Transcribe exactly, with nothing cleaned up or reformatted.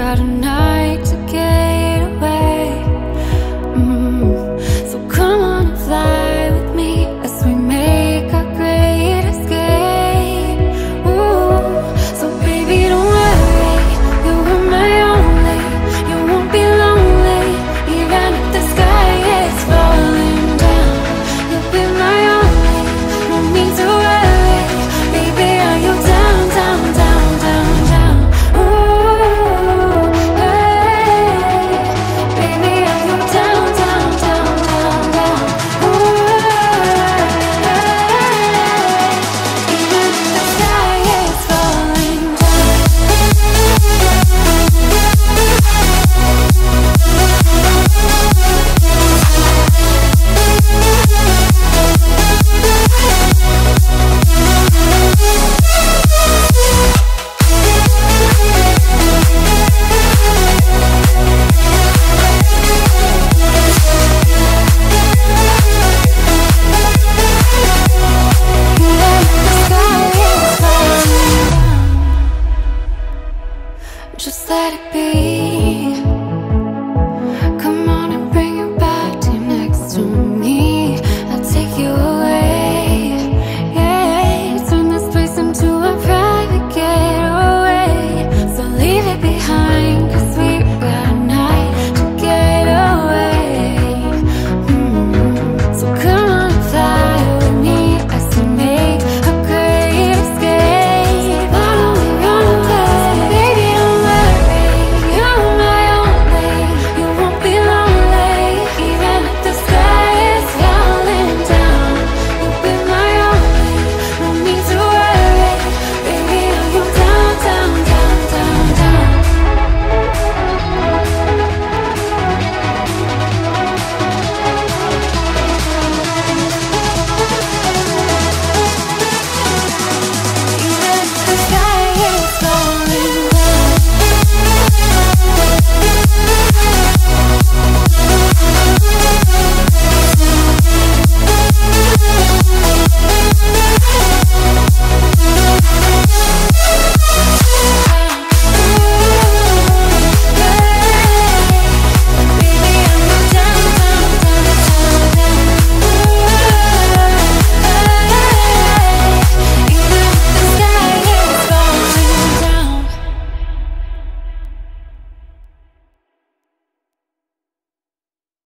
got a night to get away. mm. So come on and fly with me as we make our great escape. Ooh. So baby, don't worry, you are my only. You won't be lonely, even if the sky is falling down. You'll be my only, no need to worry. Baby, are you down, down, down, down, down? Ooh, hey. Baby, are you down, down, down, down, down? Ooh, hey. Even if the sky is falling down. Just let it be.